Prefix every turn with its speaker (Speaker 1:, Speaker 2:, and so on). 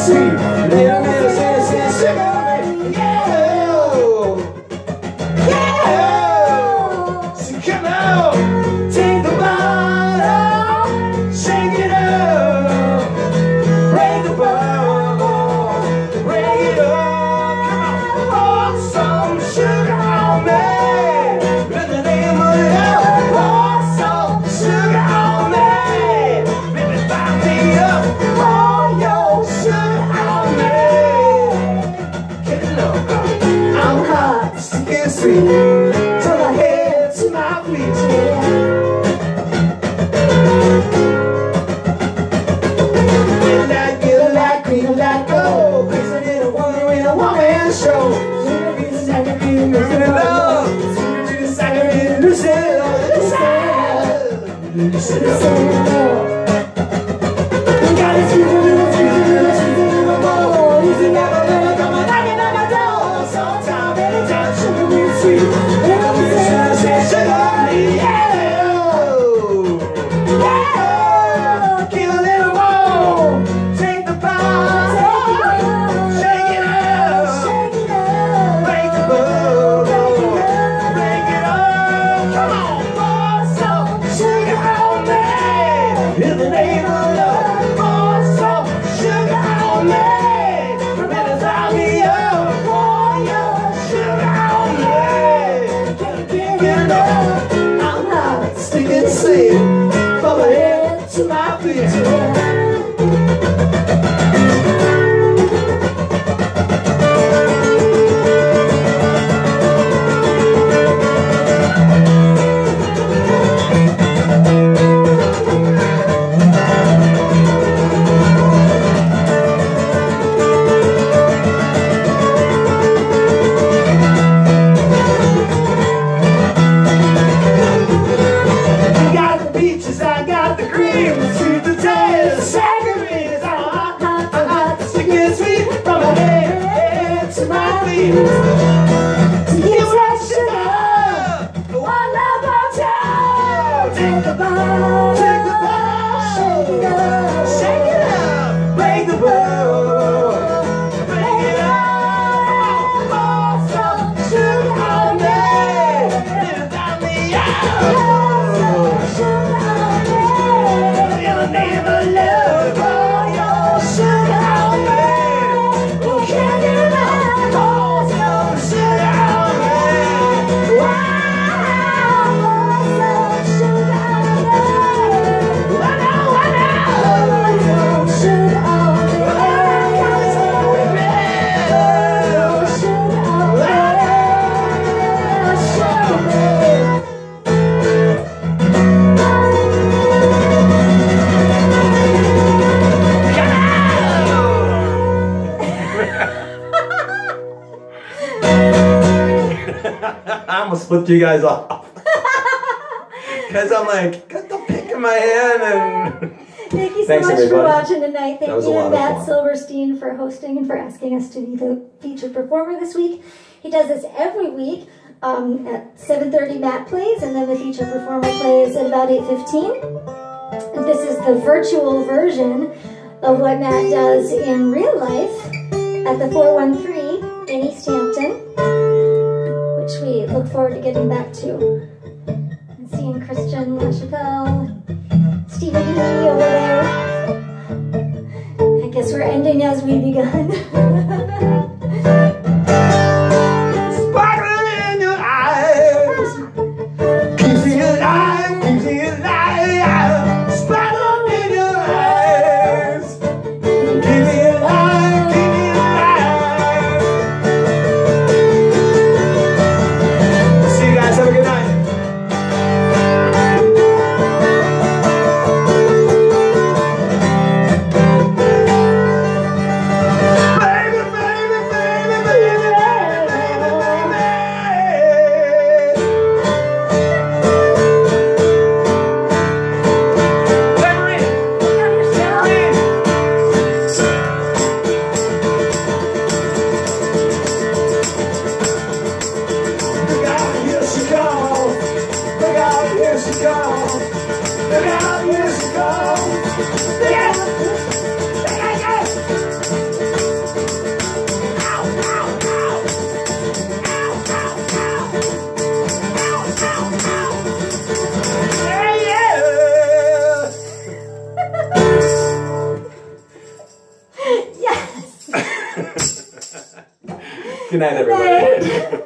Speaker 1: sweet. Little man says, sugar on me. Yeah. So come on, take the bottle, shake it up, break the bottle, break it up. Come on, pour some sugar on me. In the name of love, pour some sugar on me. Baby, fire me up, pour your sugar on me. Get it up, I'm hot, sick and sweet, from my head to my feet. Like gold, crazy little woman with a one-man show. Looking at love, just like a Lucille, got it, she's a little more. Easy never really come knocking on my door. Sometime, anytime, sugar me sweet. Little Miss say sugar on me, yeah. Give a little more. Take the power. In the name of love, pour some sugar on me. Fill me up, pour your sugar on me. Get it up, I'm hot, stick and sleep, from my head to my feet. I got the cream, sweet potatoes, saccharin, hot, stick and sweet, from my head to my feet. Give that sugar, one love hotel. Take the ball, shake it up, break the ball, break it up, pour some sugar on me, without me out. Never love, pour your sugar on me. Oh, can you love, pour your sugar on me. Wow, pour some sugar on me. I know, pour some sugar on me. Sugar on me. Sugar on me. I almost flipped you guys off. Because I'm like, got the pick in my hand and...
Speaker 2: Thank you so much for watching tonight. Thank you to Matt Silberstein for hosting and for asking us to be the featured performer this week. He does this every week at 7:30 Matt plays, and then the featured performer plays at about 8:15. And this is the virtual version of what Matt does in real life at the 413 in East Hampton, which we look forward to getting back to. And seeing Christian LaChapelle, Stephen D. over there. I guess we're ending as we begun.
Speaker 1: Sparkle in your eyes, keeps you alive, keeps you alive. Sparkle in your eyes, keep me alive, keep me alive. See you guys, have a good night. Look out, here she comes. Good night, everybody.
Speaker 2: Good night.